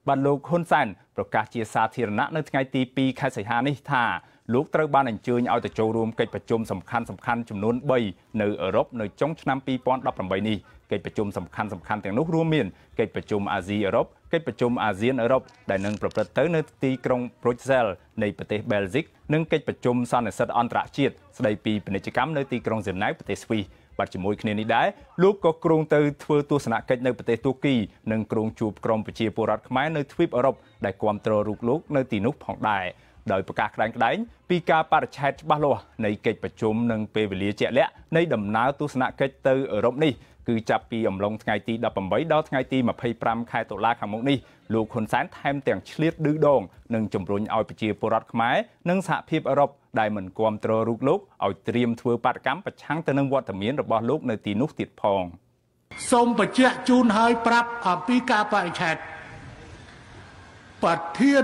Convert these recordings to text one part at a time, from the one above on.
បានលោកហ៊ុនសែនប្រកាសជាសាធារណៈនៅថ្ងៃទី2ខែសីហានេះថាលោកត្រូវបានអញ្ជើញឲ្យទៅចូលរួមកិច្ចប្រជុំសំខាន់ចំនួន3នៅអឺរ៉ុបនៅចុងឆ្នាំ2018នេះកិច្ចប្រជុំសំខាន់ទាំងនោះរួមមានកិច្ចប្រជុំអាស៊ីអឺរ៉ុបកិច្ចប្រជុំអាស៊ានអឺរ៉ុបដែលនឹងប្រព្រឹត្តទៅនៅទីក្រុង Brussels នៃប្រទេស Belgium និងកិច្ចប្រជុំសន្និសីទអន្តរជាតិស្ដីពីពាណិជ្ជកម្មនៅទីក្រុង Geneva ប្រទេសស្វីសបាទជាមួយគ្នានេះដែរលោកក៏គ្រោងទៅធ្វើទស្សនកិច្ចនៅប្រទេសទូគីនិងគ្រោងជួបក្រុមប្រជាពលរដ្ឋខ្មែរនៅទ្វីបអឺរ៉ុបដែលគាំទ្ររូបលោកនៅទីនោះផងដែរដោយប្រកាសក្តែងពីការបរិច្ឆេទច្បាស់លាស់នៃកិច្ចប្រជុំនិងពេលវេលាជាក់លាក់នៃដំណើរទស្សនកិច្ចទៅអឺរ៉ុបនេះគឺចាប់ពីអំឡុងថ្ងៃទី18ដល់ថ្ងៃទី25ខែតុលាខាងមុខនេះលោកហ៊ុនសែនថែមទាំងឆ្លៀតឌឺដងនិងជំរុញឲ្យប្រជាពលរដ្ឋខ្មែរនិងសហភាពអឺរ៉ុបដែលមិនគាំទ្ររូបលោកឲ្យត្រៀមធ្វើបាតកម្មប្រឆាំងទៅនឹងវត្តមានរបស់លោកនៅទីនោះទៀតផងសូមបញ្ជាក់ជូនឲ្យប្រាប់អំពីការបរិច្ឆេទប្រធាន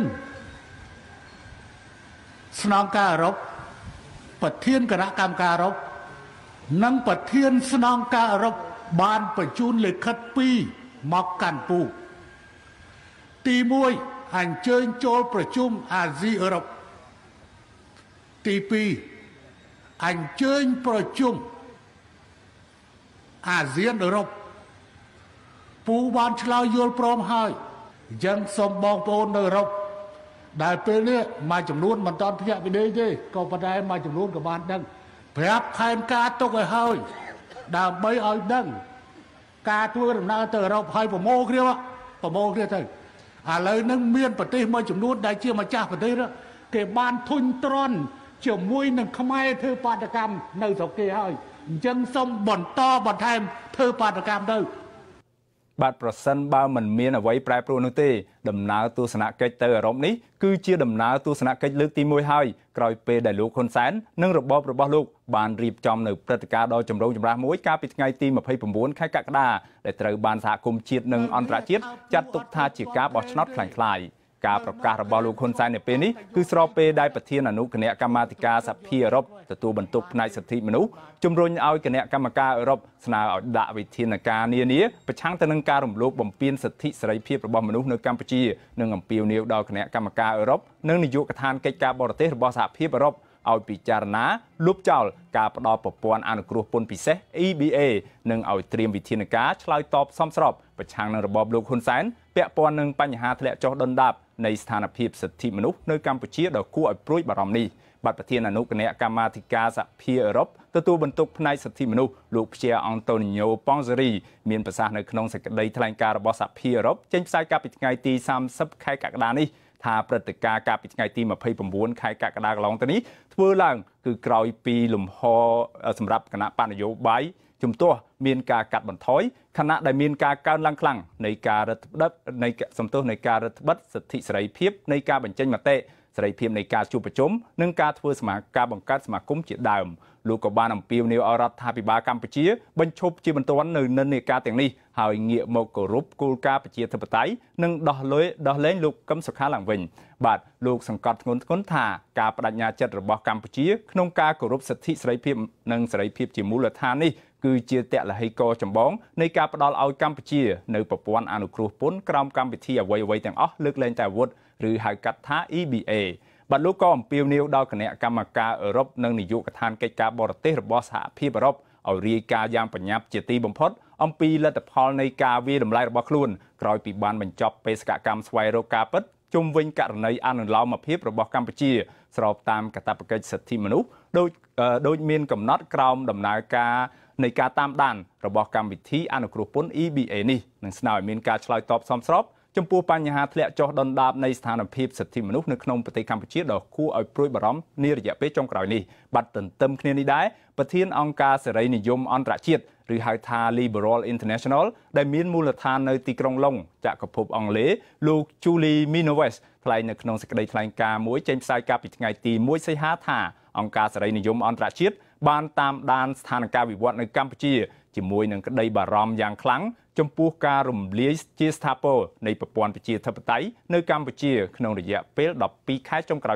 ស្នងការអឺរ៉ុបប្រធានគណៈកម្មការអឺរ៉ុបនិងប្រធានស្នងការអឺរ៉ុបបានបញ្ជូនលិខិត2មកកាន់ពូទី1អញ្ជើញចូលប្រជុំអាស៊ីអឺរ៉ុបទី2អញ្ជើញប្រជុំអាស៊ានអឺរ៉ុបពូបានឆ្លើយយល់ព្រមហើយអញ្ចឹងសូមបងប្អូននៅអឺរ៉ុបដែលពេលនេះមួយចំនួនមិនតាន់ភ្ញាក់ពីដេកទេក៏ប៉ុន្តែមួយចំនួនក៏បានដឹងប្រាប់ផែនការទុកឲ្យហើយដើម្បីឲ្យដឹងការធ្វើដំណើរទៅអឺរ៉ុបឲ្យប្រមូលគ្នាទៅឥឡូវហ្នឹងមានប្រទេសមួយចំនួនដែលជាម្ចាស់ប្រទេសគេបានធុញទ្រាន់ជាមួយនឹងខ្មែរធ្វើបាតកម្មនៅស្រុកគេហើយអញ្ចឹងសូមបន្តបន្ថែមធ្វើបាតកម្មទៅបាទប្រសិនបើមិនមានអ្វីប្រែប្រួលនោះទេដំណើរទស្សនកិច្ចទៅអឺរ៉ុបនេះគឺជាដំណើរទស្សនកិច្ចលើកទី1ហើយក្រោយពេលដែលលោកហ៊ុនសែននិងរបបរបស់លោកបានរៀបចំនៅព្រឹត្តិការណ៍ដ៏ចម្រូងចម្រាសមួយកាលពីថ្ងៃទី29ខែកក្កដាដែលត្រូវបានសហគមន៍ជាតិនិងអន្តរជាតិចាត់ទុកថាជាការបោះឆ្នោតคล้ายៗការប្រកាសរបស់លោកហ៊ុនសែននៅពេលនេះគឺស្របពេលដែលប្រធានអនុគណៈកម្មាធិការសភាអឺរ៉ុបទទួលបន្ទុកផ្នែកសិទ្ធិមនុស្សជំរុញឲ្យគណៈកម្មការអឺរ៉ុបស្នើឲ្យដាក់វិធានការនានាប្រឆាំងទៅនឹងការរំលោភបំពានសិទ្ធិសេរីភាពរបស់មនុស្សនៅកម្ពុជានិងអំពាវនាវដល់គណៈកម្មការអឺរ៉ុបនិងនាយកដ្ឋានកិច្ចការបរទេសរបស់សហភាពអឺរ៉ុបឲ្យពិចារណាលុបចោលការផ្ដល់ប្រព័ន្ធអនុគ្រោះពន្ធពិសេស EBA និងឲ្យត្រៀមវិធានការឆ្លើយតបសមស្របប្រឆាំងនឹងរបបលោកហ៊ុនសែនពាក់ព័ន្ធនឹងបញ្ហាធ្លាក់ចុះដុនដាបនៃស្ថានភាពសិទ្ធិមនុស្សនៅកម្ពុជាដ៏គួរឲ្យព្រួយបារម្ភនេះបាទប្រធានអនុគណៈកម្មាធិការសភាអឺរ៉ុបទទួលបន្ទុកផ្នែកសិទ្ធិមនុស្សលោកព្យាអង់តូនីញ៉ូប៉ង់សេរីមានប្រសាសន៍នៅក្នុងសេចក្តីថ្លែងការណ៍របស់សភាអឺរ៉ុបចេញផ្សាយកាលពីថ្ងៃទី30ខែកក្កដានេះថាព្រឹត្តិការណ៍កាលពីថ្ងៃទី29ខែកក្កដាកន្លងទៅនេះធ្វើឡើងគឺក្រោយពីលំហសម្រាប់គណៈបកនយោបាយជំទាស់មានការកាត់បន្ថយខណៈដែលមានការកើនឡើងខ្លាំងនៃការរដ្ឋបិទនៃនៃការរដ្ឋបិទសិទ្ធិសេរីភាពនៃការបញ្ចេញមតិសេរីភាពនៃការជួបប្រជុំនិងការធ្វើការបង្កើតសមាគមជាដើមលោកក៏បានអំពាវនាវឲ្យរដ្ឋាភិបាលកម្ពុជាបញ្ឈប់ជាបន្ទាន់នៅនិន្នាការទាំងនេះហើយងាកមកគោរពគោលការណ៍ប្រជាធិបតេយ្យនិងដោះលែងលោកកឹមសុខាឡើងវិញបាទលោកសង្កត់ធ្ងន់ថាការបដិញ្ញាចិត្តរបស់កម្ពុជាក្នុងការគោរពសិទ្ធិសេរីភាពនិងសេរីភាពជាមូលដ្ឋាននេះគឺជាតលហិកចម្បងនៃការផ្ដល់ឲ្យកម្ពុជានៅប្រព័ន្ធអនុគ្រោះពន្ធក្រោមកម្មវិធីអ្វីៗទាំងអស់លើកលែងតែអាវុធឬហៅកាត់ថា EBA បាទលោកក៏អំពាវនាវដល់គណៈកម្មការអឺរ៉ុបនិងនាយកដ្ឋានកិច្ចការបរទេសរបស់សហភាពអឺរ៉ុបឲ្យរាយការណ៍យ៉ាងបញ្ញាប់ជាទីបំផុតអំពីលទ្ធផលនៃការវាយតម្លៃរបស់ខ្លួនក្រោយពីបានបញ្ចប់បេសកកម្មស្វែងរកការពិតជុំវិញករណីអនុលោមភាពរបស់កម្ពុជាស្របតាមកាតព្វកិច្ចសិទ្ធិមនុស្សដោយមានកំណត់ក្រោមដំណើរការនៃការតាមដានរបស់កម្មវិធីអនុគ្រោះពន្ធ EBA នេះនឹងស្នើឲ្យមានការឆ្លើយតបសមស្របចំពោះបញ្ហាធ្លាក់ចុះដុនដាបនៃស្ថានភាពសិទ្ធិមនុស្សនៅក្នុងប្រទេសកម្ពុជាដ៏គួរឲ្យព្រួយបារម្ភនារយៈពេលចុងក្រោយនេះបាត់ទន្ទឹមគ្នានេះដែរប្រធានអង្គការសេរីនិយមអន្តរជាតិឬហៅថា Liberal International ដែលមានមូលដ្ឋាននៅទីក្រុងឡុងចក្រភពអង់គ្លេសលោក Julie Minoves ថ្លែងនៅក្នុងសេចក្តីថ្លែងការណ៍មួយចេញផ្សាយកាលពីថ្ងៃទី1សីហាថាអង្គការសេរីនិយមអន្តរជាតិបានតាមដានស្ថានភាពវិវត្តនៅកម្ពុជាជាមួយនឹងក្តីបារម្ភយ៉ាងខ្លាំងចំពោះការរំលាយជាស្ថាពរនៃប្រព័ន្ធប្រជាធិបតេយ្យនៅកម្ពុជាក្នុងរយៈពេល12ខែចុងក្រោយនេះ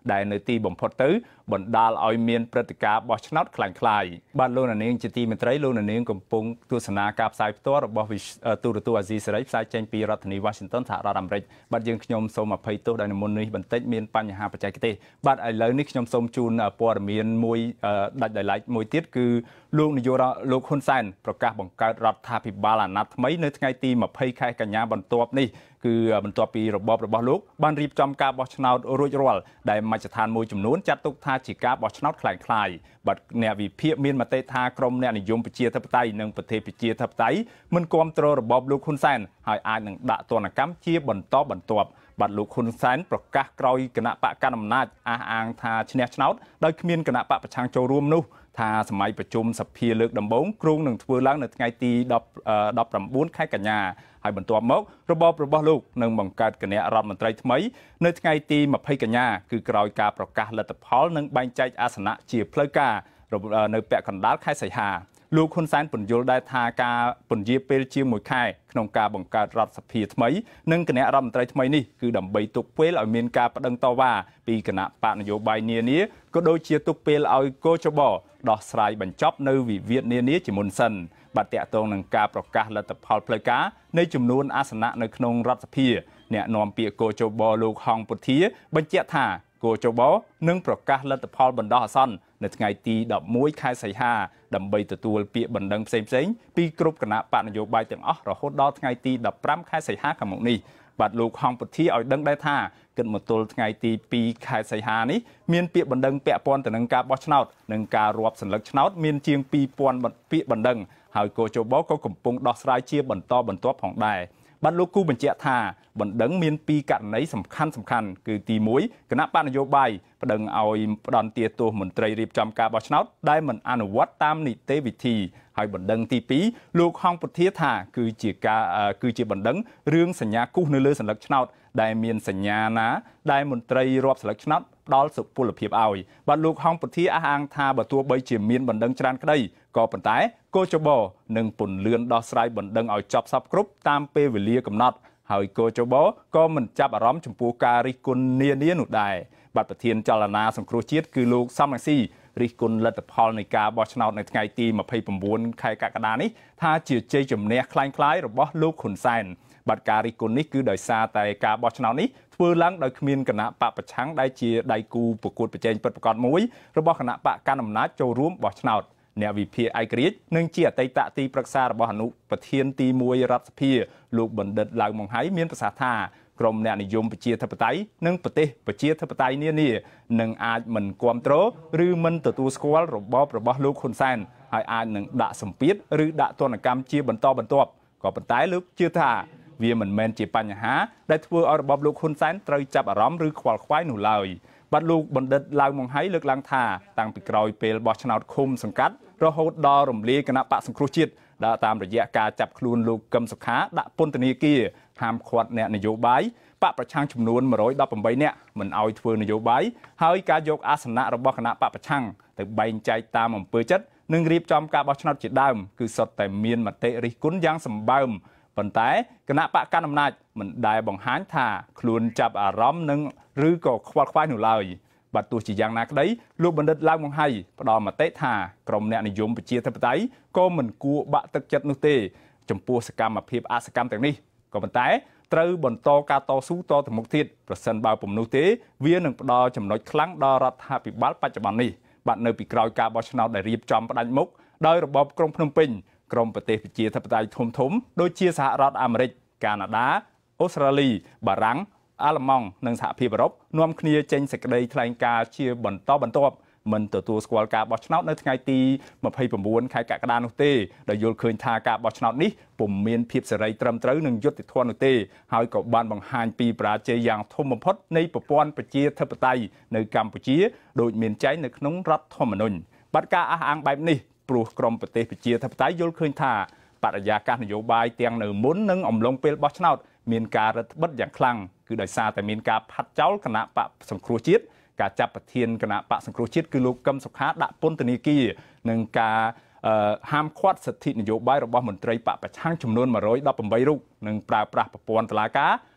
ដែលនៅទីបំផុតទៅបណ្ដាលឲ្យមានព្រឹត្តិការណ៍បោះឆ្នោតคล้ายៗបាទលោកនាងជាទីមេត្រីលោកនាងកំពុងទស្សនាការផ្សាយផ្ទាល់របស់ទូរទស្សន៍អាស៊ីសេរីផ្សាយចេញពីរដ្ឋធានី Washington សហរដ្ឋអាមេរិកបាទយើងខ្ញុំសូមអភ័យទោសដោយមុននេះបន្តិចមានបញ្ហាបច្ចេកទេសបាទឥឡូវនេះខ្ញុំសូមជូនព័ត៌មានមួយដាច់ដោយឡែកមួយទៀតគឺលោកនាយករដ្ឋលោកហ៊ុនសែនប្រកាសបង្កើតរដ្ឋាភិបាលអាណត្តិថ្មីនៅថ្ងៃទី20ខែកញ្ញាបន្ទាប់នេះគឺបន្ទាប់ពីរបបរបស់លោកបានរៀបចំការបោះឆ្នោតរួចរាល់ដែលមជ្ឈដ្ឋានមួយចំនួនចាត់ទុកថាជាការបោះឆ្នោតคล้ายៗបាទអ្នកវិភាគមានមតិថាក្រមអ្នកនិយមប្រជាធិបតេយ្យនិងប្រទេសប្រជាធិបតេយ្យមិនគាំទ្ររបបលោកហ៊ុនសែនហើយអាចនឹងដាក់ទណ្ឌកម្មជាបន្តបន្ទាប់បាទលោកហ៊ុនសែនប្រកាសក្រោយគណៈបកកណ្ដាលអំណាចអះអាងថាឈ្នះឆ្នោតដោយគ្មានគណៈបកប្រឆាំងចូលរួមនោះថាសម័យប្រជុំសភាលើកដំបូងគ្រោងនឹងធ្វើឡើងនៅថ្ងៃទី19ខែកញ្ញាហើយបន្ទាប់មករបបរបស់លោកនឹងបង្កើតគណៈរដ្ឋមន្ត្រីថ្មីនៅថ្ងៃទី20កញ្ញាគឺក្រោយការប្រកាសលទ្ធផលនិងបែងចែកអាសនៈជាផ្លូវការនៅពាក់កណ្ដាលខែសីហាលោកហ៊ុនសែនពន្យល់ដែរថាការពន្យាពេលជាង1ខែក្នុងការបង្កើតរដ្ឋសភាថ្មីនិងគណៈរដ្ឋមន្ត្រីថ្មីនេះគឺដើម្បីទុកពេលឲ្យមានការប្តឹងតវ៉ាពីគណៈបកនយោបាយនានាក៏ដូចជាទុកពេលឲ្យកោជបដោះស្រាយបញ្ចប់នៅវិវាទនានាជាមុនសិនបាទតាក់ទងនឹងការប្រកាសលទ្ធផលផ្លូវការនៃចំនួនអាសនៈនៅក្នុងរដ្ឋសភាអ្នកនាំពាក្យកោជបលោកហងពុធាបញ្ជាក់ថាកោជបនឹងប្រកាសលទ្ធផលបណ្ដោះអាសន្ននៅថ្ងៃទី11ខែសីហាដើម្បីទទួលពាក្យបណ្ដឹងផ្សេងៗពីគ្រប់គណៈបកនយោបាយទាំងអស់រហូតដល់ថ្ងៃទី15ខែសីហាខាងមុខនេះបាទលោកហងពុធាឲ្យដឹងដែរថាគិតមកទល់ថ្ងៃទី2ខែសីហានេះមានពាក្យបណ្ដឹងពាក់ព័ន្ធទៅនឹងការបោះឆ្នោតនិងការរាប់សន្លឹកឆ្នោតមានជាង2000ពាក្យបណ្ដឹងហើយកោជបក៏កំពុងដោះស្រាយជាបន្តបន្ទាប់ផងដែរបាទលោកគូបញ្ជាក់ថាបណ្ដឹងមានពីរករណីសំខាន់គឺទី1គណៈបកនយោបាយប្តឹងឲ្យផ្ដន្ទាទោសមន្ត្រីរៀបចំការបោះឆ្នោតដែលមិនអនុវត្តតាមនីតិវិធីហើយបណ្ដឹងទី2លោកហងពុធាថាគឺជាបណ្ដឹងរឿងសញ្ញាគូសនៅលើសន្លឹកឆ្នោតដែលមានសញ្ញាណាដែលមន្ត្រីរាប់សន្លឹកឆ្នោតផ្ដល់សុពលភាពឲ្យបាទលោកហងពុធាអះអាងថាបើទោះបីជាមានបណ្ដឹងច្រើនក្តីក៏ប៉ុន្តែកោជបនឹងពន្លឿនដោះស្រាយបណ្ដឹងឲ្យចប់សពគ្រប់តាមពេលវេលាកំណត់ហើយកោជបក៏មិនចាប់អារម្មណ៍ចំពោះការរិះគន់នានានោះដែរបាទប្រធានចលនាសង្គ្រោះជាតិគឺលោកសំរងស៊ីរិះគន់លទ្ធផលនៃការបោះឆ្នោតនៅថ្ងៃទី29ខែកក្កដានេះថាជាជ័យជំនះคล้ายៗរបស់លោកហ៊ុនសែនបាទការរិះគន់នេះគឺដោយសារតែការបោះឆ្នោតនេះធ្វើឡើងដោយគ្មានគណៈបកប្រឆាំងដែលជាដៃគូប្រកួតប្រជែងពិតប្រាកដមួយរបស់គណៈបកកណ្ដាលអំណាចចូលរួមបោះឆ្នោតអ្នកវិភាគឯករាជ្យនិងជាអតីតទីប្រឹក្សារបស់អនុប្រធានទី1រដ្ឋសភាលោកបណ្ឌិតឡៅម៉ុងហៃមានប្រសាសន៍ថាក្រមអ្នកនិយមប្រជាធិបតេយ្យនិងប្រទេសប្រជាធិបតេយ្យនានានឹងអាចមិនគ្រប់គ្រងឬមិនទទួលស្គាល់របបរបស់លោកហ៊ុនសែនហើយអាចនឹងដាក់សម្ពាធឬដាក់ទណ្ឌកម្មជាបន្តបន្ទាប់ក៏ប៉ុន្តែលោកជឿថាវាមិនមែនជាបញ្ហាដែលធ្វើឲ្យរបបលោកហ៊ុនសែនត្រូវចាប់អារម្មណ៍ឬខ្វល់ខ្វាយនោះឡើយបាទលោកបណ្ឌិតឡៅម៉ុងហៃលើកឡើងថាតាំងពីក្រោយពេលបោះឆ្នោតឃុំសង្កាត់រហូតដល់រំលាយគណៈបកសង្គ្រោះជាតិដែលតាមរយៈការចាប់ខ្លួនលោកកឹមសុខាដាក់ពន្ធនាគារហាមឃាត់អ្នកនយោបាយបកប្រឆាំងចំនួន118នាក់មិនឲ្យធ្វើនយោបាយហើយការយកអាសនៈរបស់គណៈបកប្រឆាំងទៅបែងចែកតាមអំពើចិត្តនិងរៀបចំការបោះឆ្នោតជាដើមគឺសុទ្ធតែមានមតិរិះគន់យ៉ាងសម្បើមប៉ុន្តែគណៈបកកណ្ដាលអំណាចមិនដែលបង្ហាញថាខ្លួនចាប់អារម្មណ៍នឹងឬក៏ខ្វល់ខ្វាយនោះឡើយបាទទោះជាយ៉ាងណាក្តីលោកបណ្ឌិតឡៅម៉ុងហៃផ្ដល់មតិថាក្រមអ្នកនិយមប្រជាធិបតេយ្យក៏មិនគួរបាក់ទឹកចិត្តនោះទេចំពោះសកម្មភាពអសកម្មទាំងនេះក៏ប៉ុន្តែត្រូវបន្តការតស៊ូតទៅមុខទៀតប្រសិនបើពុំនោះទេវានឹងផ្ដល់ចំណុចខ្លាំងដល់រដ្ឋាភិបាលបច្ចុប្បន្ននេះបាទនៅពីក្រោយការបោះឆ្នោតដែលរៀបចំផ្ដាច់មុខដោយរបបក្រុងភ្នំពេញក្រមប្រទេសប្រជាធិបតេយ្យធំដូចជាសហរដ្ឋអាមេរិកកាណាដាអូស្ត្រាលីបារាំងអាល្លឺម៉ង់និងសហភាពអឺរ៉ុបនាំគ្នាចេញសេចក្តីថ្លែងការណ៍ជាបន្តបន្ទាប់មិនទទួលស្គាល់ការបោះឆ្នោតនៅថ្ងៃទី29ខែកក្កដានោះទេដោយយល់ឃើញថាការបោះឆ្នោតនេះពុំមានភាពសេរីត្រឹមត្រូវនិងយុត្តិធម៌នោះទេហើយក៏បានបង្ហាញពីបរាជ័យយ៉ាងធំបំផុតនៃប្រព័ន្ធប្រជាធិបតេយ្យនៅកម្ពុជាដោយមានចែងនៅក្នុងរដ្ឋធម្មនុញ្ញបាត់ការអះអាងបែបនេះព្រោះក្រមប្រទេសប្រជាធិបតេយ្យយល់ឃើញថាបរិយាកាសនយោបាយទាំងនៅមុននិងអំឡុងពេលបោះឆ្នោតមានការរឹតបន្តឹងយ៉ាងខ្លាំងគឺដោយសារតែមានការផាត់ចោលគណៈបកសង្គ្រោះជាតិការចាប់ប្រធានគណៈបកសង្គ្រោះជាតិគឺលោកកឹមសុខាដាក់ពន្ធនាគារនិងការហាមឃាត់សិទ្ធិនយោបាយរបស់មន្ត្រីបកប្រឆាំងចំនួន118រូបនិងប្រើប្រាស់ប្រព័ន្ធតុលាការ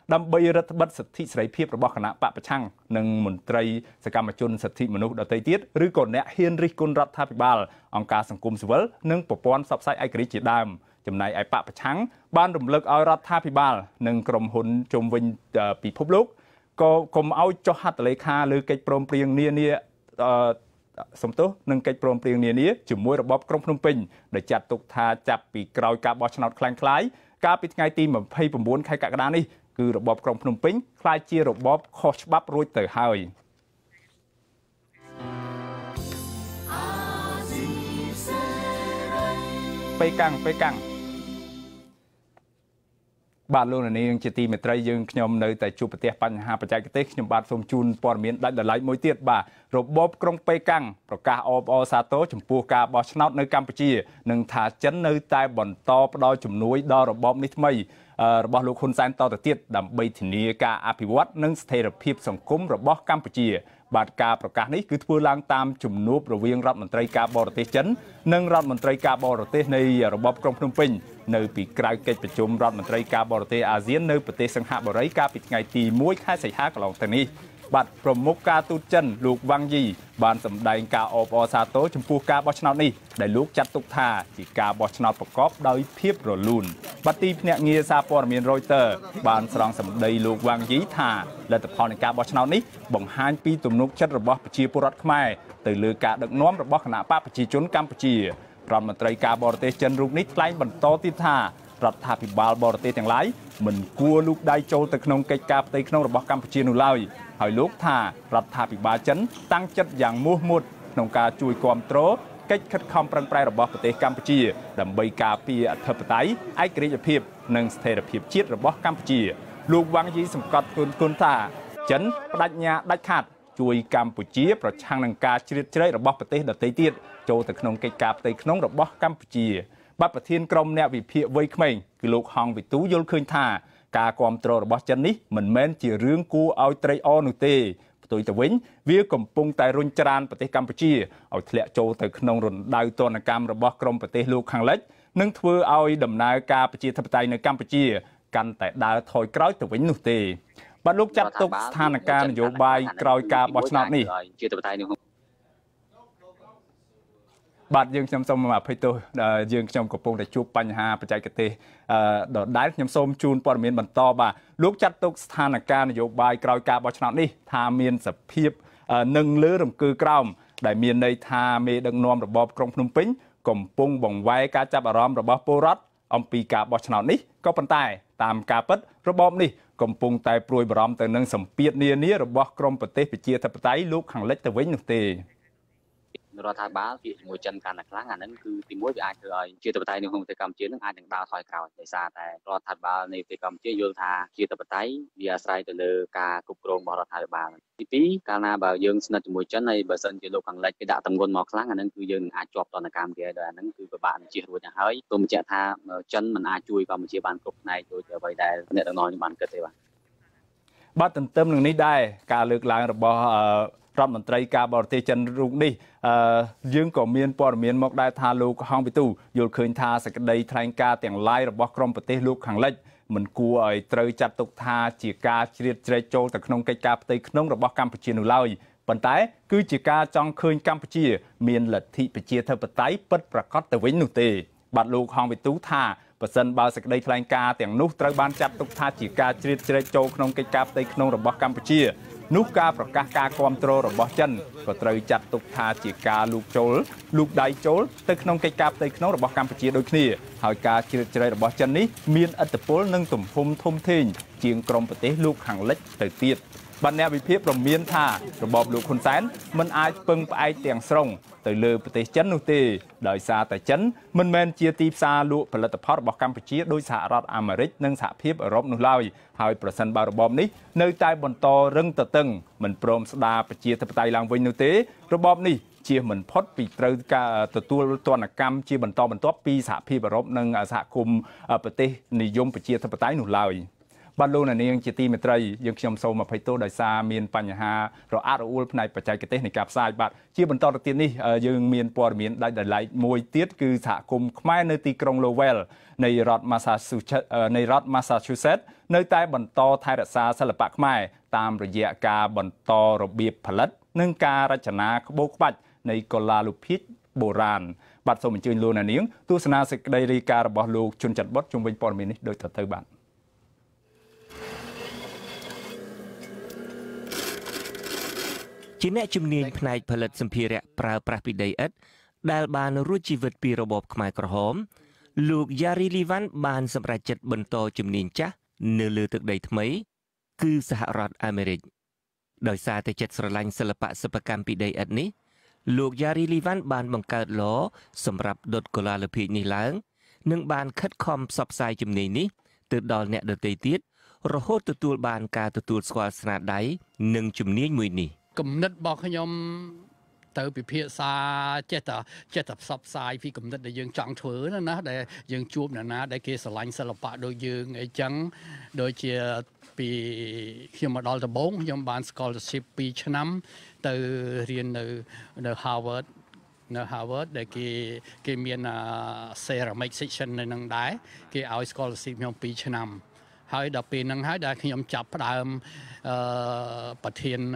ដើម្បីរដ្ឋបិទសិទ្ធិសេរីភាពរបស់គណៈបកប្រឆាំងនិងមន្ត្រីសកម្មជនសិទ្ធិមនុស្សដទៃទៀតឬក៏អ្នកហ៊ានរិះគន់រដ្ឋាភិបាលអង្គការសង្គមស៊ីវិលនិងប្រព័ន្ធផ្សព្វផ្សាយឯករាជ្យជាដើមចំណែកឯបកប្រឆាំងបានរំលឹកឲ្យរដ្ឋាភិបាលនិងក្រុមហ៊ុនជុំវិញពិភពលោកក៏កុំឲ្យចុះហត្ថលេខាលើកិច្ចព្រមព្រៀងនានាសំទោសនឹងកិច្ចព្រមព្រៀងនានាជាមួយរបបក្រុងភ្នំពេញដែលចាត់ទុកថាចាប់ពីក្រោយការបោះឆ្នោតคล้ายៗកាលពីថ្ងៃទី29ខែកក្កដានេះគឺរបបក្រុងភ្នំពេញក្លាយជារបបខុសច្បាប់រួចទៅហើយពេលកាំងបាទលោកនាងជាទីមេត្រីយើងខ្ញុំនៅតែជួបប្រទះបញ្ហាបច្ចេកទេសខ្ញុំបាទសូមជូនព័ត៌មានដាច់ដោយឡែកមួយទៀតបាទរបបក្រុងប៉េកាំងប្រកាសអបអរសាទរចំពោះការបោះឆ្នោតនៅកម្ពុជានិងថាចិននៅតែបន្តផ្ដល់ជំនួយដល់របបនេះថ្មីរបស់លោកហ៊ុនសែនតទៅទៀតដើម្បីធានាការអភិវឌ្ឍនិងស្ថិរភាពសង្គមរបស់កម្ពុជាបាទការប្រកាសនេះគឺធ្វើឡើងតាមជំនួបរវាងរដ្ឋមន្ត្រីការបរទេសចិននិងរដ្ឋមន្ត្រីការបរទេសនៃរបបក្រុងភ្នំពេញនៅពីក្រៅកិច្ចប្រជុំរដ្ឋមន្ត្រីការបរទេសអាស៊ាននៅប្រទេសសិង្ហបុរីកាលពីថ្ងៃទី1ខែសីហាកន្លងទៅនេះបាទប្រមុខការទូតចិនលោកវ៉ាងយីបានសម្ដែងការអបអរសាទរចំពោះការបោះឆ្នោតនេះដែលលោកចាត់ទុកថាជាការបោះឆ្នោតប្រកបដោយភាពរលូនបាទទីភ្នាក់ងារសារព័ត៌មាន Reuters បានស្រង់សម្ដីលោកវ៉ាងយីថាលទ្ធផលនៃការបោះឆ្នោតនេះបង្ហាញពីទំនុកចិត្តរបស់ប្រជាពលរដ្ឋខ្មែរទៅលើការដឹកនាំរបស់គណបកប្រជាជនកម្ពុជារដ្ឋមន្ត្រីការបរទេសចិនរូបនេះថ្លែងបន្តទៀតថារដ្ឋាភិបាលបរទេសទាំងឡាយមិនគួរលូកដៃចូលទៅក្នុងកិច្ចការផ្ទៃក្នុងរបស់កម្ពុជានោះឡើយហើយលោកថារដ្ឋាភិបាលចិនតាំងចិត្តយ៉ាងមោះមុតក្នុងការជួយគាំទ្រកិច្ចខិតខំប្រឹងប្រែងរបស់ប្រទេសកម្ពុជាដើម្បីការពារអធិបតេយ្យឯករាជ្យភាពនិងស្ថិរភាពជាតិរបស់កម្ពុជាលោកវ៉ាងយីសង្កត់គុណថាចិនបដិញ្ញាដាច់ខាតជួយកម្ពុជាប្រឆាំងនឹងការជ្រៀតជ្រែករបស់ប្រទេសដទៃទៀតចូលទៅក្នុងកិច្ចការផ្ទៃក្នុងរបស់កម្ពុជាបាទប្រធានក្រុមអ្នកវិភាគវ័យក្មេងគឺលោកហងវិទូយល់ឃើញថាការគាំទ្ររបស់ចិននេះមិនមែនជារឿងគួរឲ្យត្រេកអរនោះទេផ្ទុយទៅវិញវាកំពុងតែរុញច្រានប្រទេសកម្ពុជាឲ្យធ្លាក់ចូលទៅក្នុងរណ្ដៅទណ្ឌកម្មរបស់ក្រុមប្រទេសលោកខាងលិចនិងធ្វើឲ្យដំណើរការប្រជាធិបតេយ្យនៅកម្ពុជាកាន់តែដើរថយក្រោយទៅវិញនោះទេបាទលោកចាត់ទុកស្ថានភាពនយោបាយក្រោយការបោះឆ្នោតនេះជាធិបតេយ្យនោះបាទយើងខ្ញុំសូមអភ័យទោសយើងខ្ញុំកំពុងតែជួបបញ្ហាបច្ចេកទេសដដែលខ្ញុំសូមជូនព័ត៌មានបន្តបាទលោកចាត់ទុកស្ថានភាពនយោបាយក្រោយការបោះឆ្នោតនេះថាមានសភាពនឹងលើរង្គើក្រោមដែលមានន័យថាមេដឹកនាំរបបក្រុងភ្នំពេញកំពុងបង្វែរការចាប់អារម្មណ៍របស់ពលរដ្ឋអំពីការបោះឆ្នោតនេះក៏ប៉ុន្តែតាមការពិតរបបនេះកំពុងតែព្រួយបារម្ភទៅនឹងសម្ពាធនានារបស់ក្រមប្រទេសប្រជាធិបតេយ្យលោកខាងលិចទៅវិញនោះទេរដ្ឋាភិបាលពាក្យជាមួយចិនកាន់តែខ្លាំងអាហ្នឹងគឺទីមួយវាអាចធ្វើឲ្យជាធិបតេយ្យនៅក្នុងប្រទេសកម្ពុជានឹងអាចនឹងដើរថយក្រោយដោយសារតែរដ្ឋាភិបាលនៃប្រទេសកម្ពុជាយល់ថាជាធិបតេយ្យវាអាស្រ័យទៅលើការគ្រប់គ្រងរបស់រដ្ឋាភិបាលទី2កាលណាបើយើងស្និទ្ធជាមួយចិនហើយបើសិនជាលោកខាងលិចគេដាក់ទម្ងន់មកខ្លាំងអាហ្នឹងគឺយើងនឹងអាចជាប់ទណ្ឌកម្មគេដោយអាហ្នឹងគឺពិបាកនឹងជៀសរួចទៅហើយtôiបញ្ជាក់ថាចិនមិនអាចជួយកម្ពុជាបានគ្រប់ផ្នែកដូចអ្វីដែលអ្នកទាំងអស់នេះបានគិតទេបាទទន្ទឹមនឹងនេះដែរការលើកឡើងរបស់រដ្ឋមន្ត្រីការបរទេសចិនរូបនេះយើងក៏មានព័ត៌មានមកដែរថាលោកហងវិទូយល់ឃើញថាសេចក្តីថ្លែងការណ៍ទាំងឡាយរបស់ក្រមប្រទេសលោកខាងលិចមិនគួរឲ្យត្រូវចាត់ទុកថាជាការជ្រៀតជ្រែកចូលទៅក្នុងកិច្ចការផ្ទៃក្នុងរបស់កម្ពុជានោះឡើយប៉ុន្តែគឺជាការចង់ឃើញកម្ពុជាមានលទ្ធិប្រជាធិបតេយ្យពិតប្រាកដទៅវិញនោះទេបាទលោកហងវិទូថាបើសិនបើសេចក្តីថ្លែងការណ៍ទាំងនោះត្រូវបានចាត់ទុកថាជាការជ្រៀតជ្រែកចូលក្នុងកិច្ចការផ្ទៃក្នុងរបស់កម្ពុជានោះការប្រកាសការគាំទ្ររបស់ចិនក៏ត្រូវចាត់ទុកថាជាការលូកដៃចូលទៅក្នុងកិច្ចការផ្ទៃក្នុងរបស់កម្ពុជាដូចគ្នាហើយការជ្រៀតជ្រែករបស់ចិននេះមានឥទ្ធិពលនិងទំហំធំធេងជាងក្រុមប្រទេសលោកខាងលិចទៅទៀតបាទអ្នកវិភាគព្រមានថារបបលោកហ៊ុនសែនមិនអាចពឹងផ្អែកទាំងស្រុងទៅលើប្រទេសចិននោះទេដោយសារតែចិនមិនមែនជាទីផ្សារលក់ផលិតផលរបស់កម្ពុជាដោយសហរដ្ឋអាមេរិកនិងសហភាពអឺរ៉ុបនោះឡើយហើយប្រសិនបើរបបនេះនៅតែបន្តរឹងទទឹងមិនព្រមស្ដារប្រជាធិបតេយ្យឡើងវិញនោះទេរបបនេះជៀសមិនផុតពីត្រូវការទទួលទណ្ឌកម្មជាបន្តបន្ទាប់ពីសហភាពអឺរ៉ុបនិងសហគមន៍ប្រទេសនិយមប្រជាធិបតេយ្យនោះឡើយបាទលោកនាងជាទីមេត្រីយើងខ្ញុំសូមអភ័យទោសដោយសារមានបញ្ហារអាក់រអួលផ្នែកបច្ចេកទេសនៃការផ្សាយបាទជាបន្តទៅទៀតនេះយើងមានព័ត៌មានដាច់ដោយឡែកមួយទៀតគឺសហគមន៍ខ្មែរនៅទីក្រុង Lowell នៃរដ្ឋ Massachusetts នៅតែបន្តថែរក្សាសិល្បៈខ្មែរតាមរយៈការបន្តរបៀបផលិតនិងការរចនាក្បូរក្បាច់នៃកុលាលភាជន៍បុរាណបាទសូមអញ្ជើញលោកនាងទស្សនាសេចក្តីរាយការណ៍របស់លោកជុនច័ន្ទបុត្រជុំវិញព័ត៌មាននេះដូចតទៅបាទជាអ្នកជំនាញផ្នែកផលិតសម្ភារៈប្រើប្រាស់ពីដីឥដ្ឋដែលបានរួចជីវិតពីរបបខ្មែរក្រហមលោក Yari Levan បានសម្រេចចិត្តបន្តជំនាញចាស់នៅលើទឹកដីថ្មីគឺសហរដ្ឋអាមេរិកដោយសារតែចិត្តស្រឡាញ់សិល្បៈសិប្បកម្មពីដីឥដ្ឋនេះលោក Yari Levan បានបង្កើតឡសម្រាប់ដុតកុលាលភាជន៍នេះឡើងនិងបានខិតខំផ្សព្វផ្សាយជំនាញនេះទៅដល់អ្នកដទៃទៀតរហូតទទួលបានការទទួលស្គាល់ស្នាដៃនិងជំនាញមួយនេះគំនិតរបស់ខ្ញុំទៅពិភាក្សាចេះតែផ្សព្វផ្សាយពីគំនិតដែលយើងចង់ធ្វើណាដែលយើងជួបអ្នកណាដែលគេស្រឡាញ់សិល្បៈដូចយើងអីចឹងដូចជាពីខ្ញុំមកដល់ដំបូងខ្ញុំបាន scholarship 2 ឆ្នាំទៅរៀននៅ Harvard នៅ Harvard ដែលគេមាន ceramic section នៅនឹងដែរគេឲ្យ scholarship ខ្ញុំ2 ឆ្នាំហើយដល់ពេលហ្នឹងហើយដែលខ្ញុំចាប់ផ្ដើមប្រធាន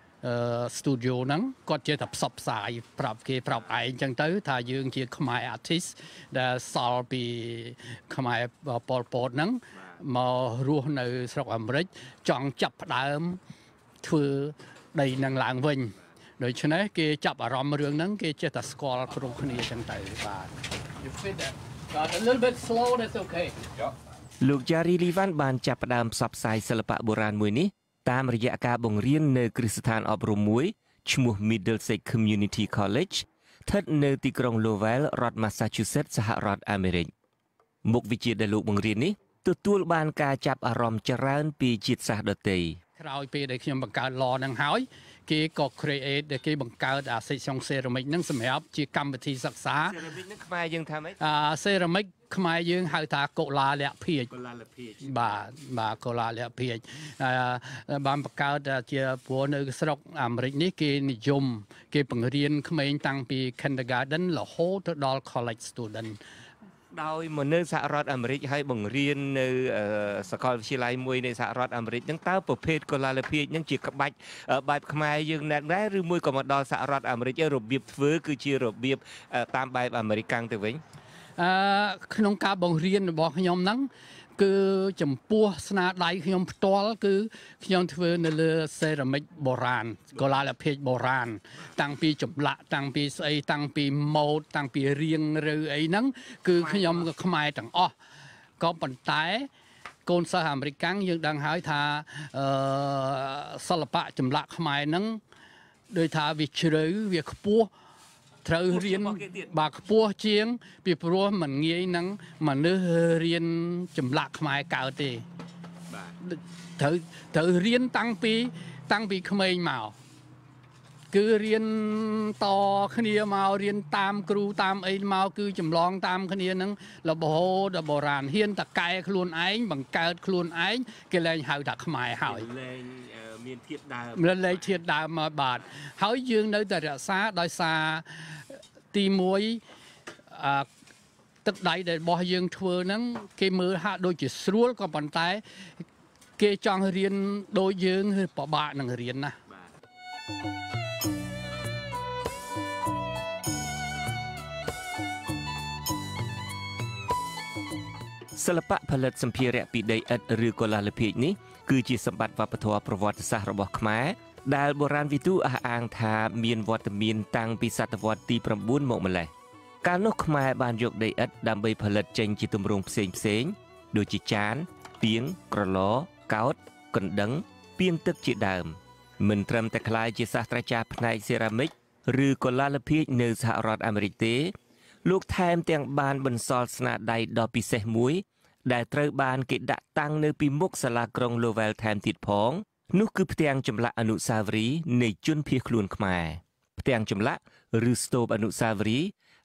studio ហ្នឹងគាត់ជាតែផ្សព្វផ្សាយប្រាប់ឯងចឹងទៅថាយើងជាខ្មែរ artist ដែលសល់ពីខ្មែរប៉ុលពតហ្នឹងមករស់នៅស្រុកអាមេរិកចង់ចាប់ផ្ដើមធ្វើដីនឹងឡើងវិញដូច្នេះគេចាប់អារម្មណ៍រឿងហ្នឹងគេចេះតែស្គាល់គ្រប់គ្នាចឹងទៅបាទ You fit that got a little bit slow that's okay លោក Yari Levan បានចាប់ផ្ដើមផ្សព្វផ្សាយសិល្បៈបុរាណមួយនេះតាមរយៈការបង្រៀននៅគ្រឹះស្ថានអប់រំមួយឈ្មោះ Middlesex Community College ស្ថិតនៅទីក្រុង Lowell រដ្ឋ Massachusetts សហរដ្ឋអាមេរិកមុខវិជ្ជាដែលលោកបង្រៀននេះទទួលបានការចាប់អារម្មណ៍ច្រើនពីជាតិសាសន៍ដទៃក្រោយពេលដែលខ្ញុំបង្កើត law នឹងហើយគេក៏ create ដែលគេបង្កើតអា section ceramic ហ្នឹងសម្រាប់ជាកម្មវិធីសិក្សា ceramic ហ្នឹងខ្មែរយើងថាម៉េច ceramic ខ្មែរយើងហៅថាកុលាលភាជន៍បាទកុលាលភាជន៍បានបង្កើតជាព្រោះនៅស្រុកអាមេរិកនេះគេនិយមគេបង្រៀនក្មេងតាំងពី kindergarten រហូតទៅដល់ college student ដោយមកនៅសហរដ្ឋអាមេរិកហើយបង្រៀននៅសាកលវិទ្យាល័យមួយនៃសហរដ្ឋអាមេរិកហ្នឹងតើប្រភេទកុលាលភាជន៍ហ្នឹងជាក្បាច់បែបខ្មែរយើងដែរឬមួយក៏មកដល់សហរដ្ឋអាមេរិករបៀបធ្វើគឺជារបៀបតាមបែបអាមេរិកាំងទៅវិញក្នុងការបង្រៀនរបស់ខ្ញុំហ្នឹងគឺចំពោះស្នាដៃខ្ញុំផ្ទាល់គឺខ្ញុំធ្វើនៅលើ ceramic បុរាណកុលាលភាជន៍បុរាណតាំងពីចម្លាក់តាំងពីស្អីតាំងពីម៉ូដតាំងពីរៀងឬអីហ្នឹងគឺខ្ញុំក៏ខ្មែរទាំងអស់ក៏ប៉ុន្តែកូនសិស្សអាមេរិកាំងយើងដឹងហើយថាសិល្បៈចម្លាក់ខ្មែរហ្នឹងដោយថាវាជ្រៅវាខ្ពស់ត្រូវរៀនបាទខ្ពស់ជាងពីព្រោះមិនងាយនឹងមនុស្សរៀនចម្លាក់ខ្មែរកើតទេបាទត្រូវរៀនតាំងពីក្មេងមកគឺរៀនតគ្នាមករៀនតាមគ្រូតាមអីមកគឺចម្លងតាមគ្នានឹងរហូតដល់បុរាណហ៊ានតកែខ្លួនឯងបង្កើតខ្លួនឯងគេលែងហៅថាខ្មែរហើយមានធាតុដើមលេខធាតុដើមមកបាទហើយយើងនៅតែរក្សាដោយសារទី1ទឹកដៃដែលរបស់យើងធ្វើហ្នឹងគេមើលហាក់ដូចជាស្រួលក៏ប៉ុន្តែគេចង់រៀនដូចយើងពិបាកនឹងរៀនណាសិល្បៈផលិតសម្ភារៈពីដីឥដ្ឋឬកុលាលភាជន៍នេះគឺជាសម្បត្តិវប្បធម៌ប្រវត្តិសាស្ត្ររបស់ខ្មែរដែលបុរាណវិទូអះអាងថាមានវត្តមានតាំងពីសតវត្សទី9មកម្ល៉េះកាលនោះខ្មែរបានយកដីឥដ្ឋដើម្បីផលិតចេញជាទម្រង់ផ្សេងដូចជាចានពាងក្រឡកោតកណ្ដឹងពាងទឹកជាដើមមិនត្រឹមតែក្លាយជាសាស្ត្រាចារ្យផ្នែកសេរ៉ាមិកឬកុលាលភាជន៍នៅសហរដ្ឋអាមេរិកទេលោកថែមទាំងបានបន្សល់ស្នាដៃដ៏ពិសេសមួយដែលត្រូវបានគេដាក់តាំងនៅពីមុខសាលាក្រុង Lowell ថែមទៀតផងនោះគឺផ្ទាំងចម្លាក់អនុស្សាវរីយ៍នៃជនភៀសខ្លួនខ្មែរផ្ទាំងចម្លាក់ឬស្ទូបអនុស្សាវរីយ៍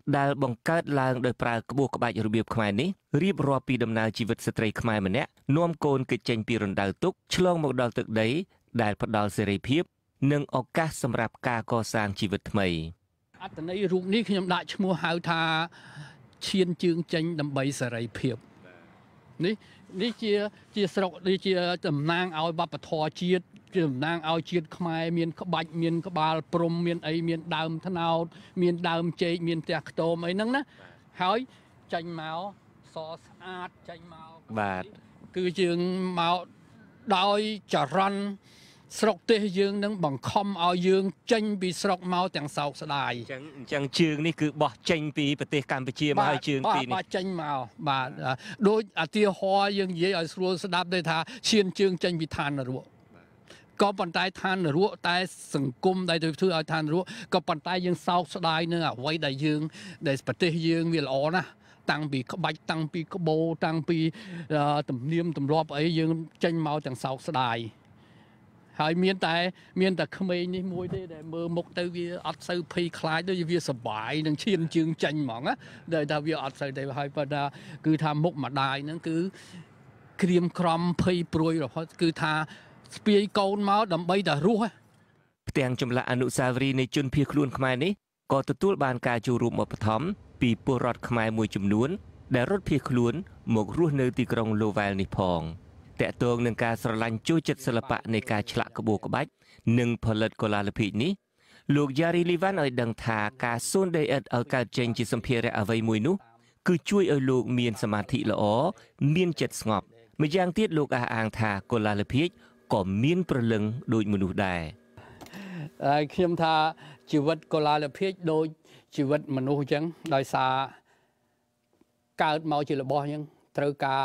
ដែលបង្កើតឡើងដោយប្រើក្បួនក្បាច់របៀបខ្មែរនេះរៀបរាប់ពីដំណើរជីវិតស្ត្រីខ្មែរម្នាក់នាំកូនគេចចេញពីរណ្ដៅទុក្ខឆ្លងមកដល់ទឹកដីដែលផ្ដល់សេរីភាពនិងឱកាសសម្រាប់ការកសាងជីវិតថ្មីអត្តន័យរូបនេះខ្ញុំដាក់ឈ្មោះហៅថាឈានជើងចេញដើម្បីសេរីភាពនេះជាស្រុកនេះជាតំណាងឲ្យវប្បធម៌ជាតិជាតំណាងឲ្យជាតិខ្មែរមានក្បាច់មានក្បាលព្រំមានអីមានដើមត្នោតមានដើមចេកមានផ្ទះខ្ទមអីហ្នឹងណាហើយចេញមកសស្អាតចេញមកបាទគឺយើងមកដោយចរន្តស្រុកទេសយើងនឹងបង្ខំឲ្យយើងចេញពីស្រុកមកទាំងសោកស្ដាយអញ្ចឹងជើងនេះគឺបោះចេញពីប្រទេសកម្ពុជាមកហើយជើងពីរនេះបាទចេញមកបាទដូចអាទាហរណ៍យើងនិយាយឲ្យស្រួលស្ដាប់ដូចថាឈានជើងចេញពីឋាននរកក៏ប៉ុន្តែឋាននរកតែសង្គមដែលធ្វើឲ្យឋាននរកក៏ប៉ុន្តែយើងសោកស្ដាយនឹងអ្វីដែលយើងដែលប្រទេសយើងវាល្អណាស់តាំងពីក្បាច់តាំងពីក្បូរតាំងពីទំនៀមទម្លាប់អីយើងចេញមកទាំងសោកស្ដាយហើយមានតែក្មេងនេះមួយទេដែលមើលមុខទៅវាអត់សូវភ័យខ្លាចដូចវាសុបាយនឹងឈានជើងចាញ់ហ្មងណាដែលថាវាអត់សូវទេហើយប៉ុន្តែគឺថាមុខម្ដាយហ្នឹងគឺក្រៀមក្រំភ័យព្រួយរហូតគឺថាស្ពាយកូនមកដើម្បីតែរស់ផ្ទាំងចម្លាក់អនុស្សាវរីយ៍នៃជនភៀសខ្លួនខ្មែរនេះក៏ទទួលបានការចូលរួមឧបត្ថម្ភពីពលរដ្ឋខ្មែរមួយចំនួនដែលរត់ភៀសខ្លួនមករស់នៅទីក្រុងឡូវែលនេះផងតាក់ទងនឹងការស្រឡាញ់ចូលចិត្តសិល្បៈនៃការឆ្លាក់ក្បូរក្បាច់និងផលិតកុលាលភាជន៍នេះលោកយ៉ារីលីវ៉ាន់ឲ្យដឹងថាការសូនដីឥដ្ឋឲ្យកើតចេញជាសម្ភារៈអ្វីមួយនោះគឺជួយឲ្យលោកមានសមាធិល្អមានចិត្តស្ងប់ម្យ៉ាងទៀតលោកអះអាងថាកុលាលភាជន៍ក៏មានព្រលឹងដូចមនុស្សដែរហើយខ្ញុំថាជីវិតកុលាលភាជន៍ដូចជីវិតមនុស្សអញ្ចឹងដោយសារកើតមកជារបស់អញ្ចឹងត្រូវការ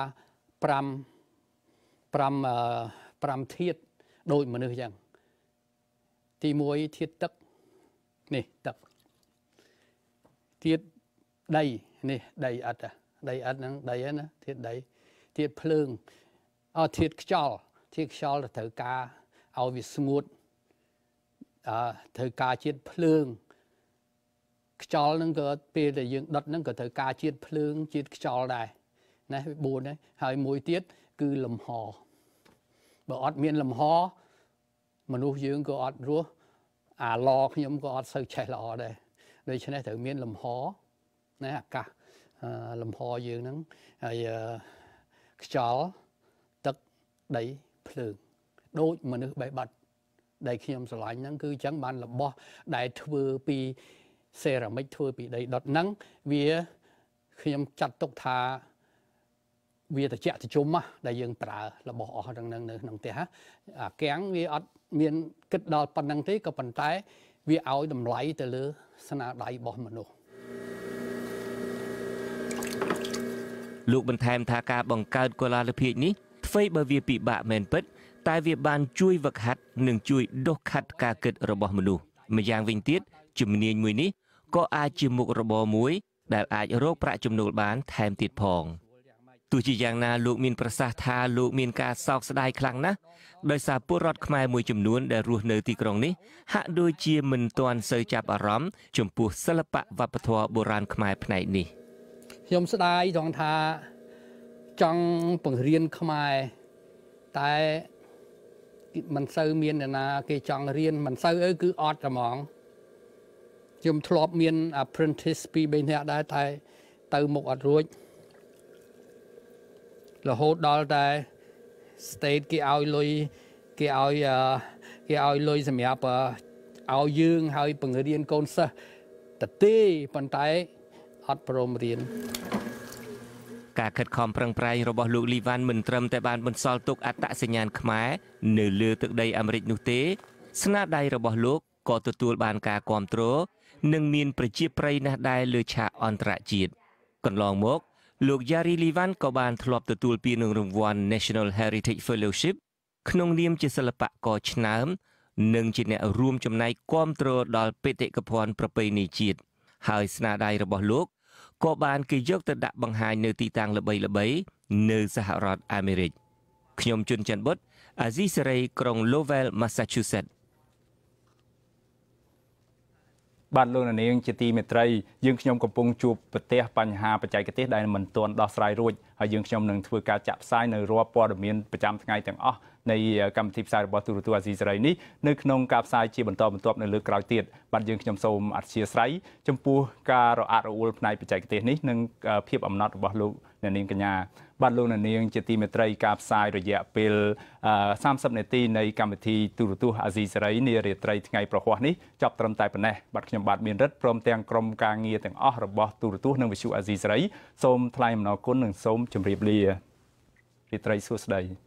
5ធាតុដូចមនុស្សអញ្ចឹងទី1ធាតុទឹកនេះទឹកធាតុដីនេះដីឥដ្ឋហ្នឹងដីណាធាតុដីធាតុភ្លើងធាតុខ្យល់ទៅត្រូវការឲ្យវាស្ងួតត្រូវការជាតិភ្លើងខ្យល់ហ្នឹងក៏ពេលដែលយើងដុតហ្នឹងក៏ត្រូវការជាតិភ្លើងជាតិខ្យល់ដែរណាវា4ហើយហើយមួយទៀតគឺលំហបើអត់មានលំហមនុស្សយើងក៏អត់រស់អាឡខ្ញុំក៏អត់សូវចេះល្អដែរដូច្នេះត្រូវមានលំហណាអាកាសលំហយើងហ្នឹងហើយខ្យល់ទឹកដីភ្លើងដូចមនុស្សបេះបត់ដែលខ្ញុំស្រឡាញ់ហ្នឹងគឺអញ្ចឹងបានរបស់ដែលធ្វើពីសេរ៉ាមិចធ្វើពីដីដុតហ្នឹងវាខ្ញុំចាត់ទុកថាវាត្រជាក់ត្រជុំដែលយើងប្រើរបស់អស់ទាំងហ្នឹងនៅក្នុងផ្ទះអាកាំងវាអត់មានគិតដល់ប៉ុណ្្នឹងទេក៏ប៉ុន្តែវាឲ្យតម្លៃទៅលើស្នាដៃរបស់មនុស្សលោកបន្ថែមថាការបង្កើតកុលាលភាជន៍នេះអ្វីបើវាពិបាកមែនពិតតែវាបានជួយវឹកហាត់និងជួយដុសខាត់ការគិតរបស់មនុស្សម្យ៉ាងវិញទៀតជំនាញមួយនេះក៏អាចជាមុខរបរមួយដែលអាចរកប្រាក់ចំណូលបានថែមទៀតផងទោះជាយ៉ាងណាលោកមានប្រសាសន៍ថាលោកមានការសោកស្ដាយខ្លាំងណាស់ដោយសារពលរដ្ឋខ្មែរមួយចំនួនដែលរស់នៅទីក្រុងនេះហាក់ដូចជាមិនទាន់សូវចាប់អារម្មណ៍ចំពោះសិល្បៈវប្បធម៌បុរាណខ្មែរផ្នែកនេះខ្ញុំស្ដាយត្រង់ថាចង់បង្រៀនខ្មែរតែមិនសូវមានអ្នកណាគេចង់រៀនមិនសូវគឺអត់តែហ្មងខ្ញុំធ្លាប់មាន apprentice 2-3នាក់ដែរតែទៅមុខអត់រួចរហូតដល់តែ state គេឲ្យលុយសម្រាប់ឲ្យយើងហើយបង្រៀនកូនសិស្សទេប៉ុន្តែអត់ព្រមរៀនការខិតខំប្រឹងប្រែងរបស់លោកលីវ៉ាន់មិនត្រឹមតែបានបន្សល់ទុកអត្តសញ្ញាណខ្មែរនៅលើទឹកដីអាមេរិកនោះទេស្នាដៃរបស់លោកក៏ទទួលបានការគាំទ្រនិងមានប្រជាប្រិយណាស់ដែរលើឆាកអន្តរជាតិកន្លងមកលោកយ៉ារីលីវ៉ាន់ក៏បានធ្លាប់ទទួលពានរង្វាន់ National Heritage Fellowship ក្នុងនាមជាសិល្បករឆ្នើមនិងជាអ្នករួមចំណែកគាំទ្រដល់បេតិកភណ្ឌប្រពៃណីជាតិហើយស្នាដៃរបស់លោកក៏បានគេយកទៅដាក់បង្ហាញនៅទីតាំងល្បីៗនៅសហរដ្ឋអាមេរិកខ្ញុំជុនច័ន្ទបុត្រអាស៊ីសេរីក្រុង Lowell Massachusetts បាទលោកនាងជាទីមេត្រីយើងខ្ញុំកំពុងជួបប្រទះបញ្ហាបច្ចេកទេសដែលមិនទាន់ដោះស្រាយរួចហើយយើងខ្ញុំនឹងធ្វើការចាក់ផ្សាយនៅរាល់ព័ត៌មានប្រចាំថ្ងៃទាំងអស់នៃកម្មវិធីផ្សាយរបស់ទូរទស្សន៍អាស៊ីសេរីនេះនៅក្នុងការផ្សាយជាបន្តបន្ទាប់នៅលើក្រោយទៀតបាទយើងខ្ញុំសូមអធិស្ឋានចំពោះការរអាក់រអួលផ្នែកបច្ចេកទេសនេះនិងភាពអំណត់របស់លោកអ្នកនាងកញ្ញាបាទលោកអ្នកនាងជាទីមេត្រីការផ្សាយរយៈពេល30នាទីនៃកម្មវិធីទូរទស្សន៍អាស៊ីសេរីនារាត្រីថ្ងៃប្រហ័សនេះចប់ត្រឹមតែប៉ុណ្ណេះបាទខ្ញុំបាទមានរិទ្ធព្រមទាំងក្រុមការងារទាំងអស់របស់ទូរទស្សន៍និងវិទ្យុអាស៊ីសេរីសូមថ្លែងអំណរគុណនិងសូមជម្រាបលារាត្រីសួស្តី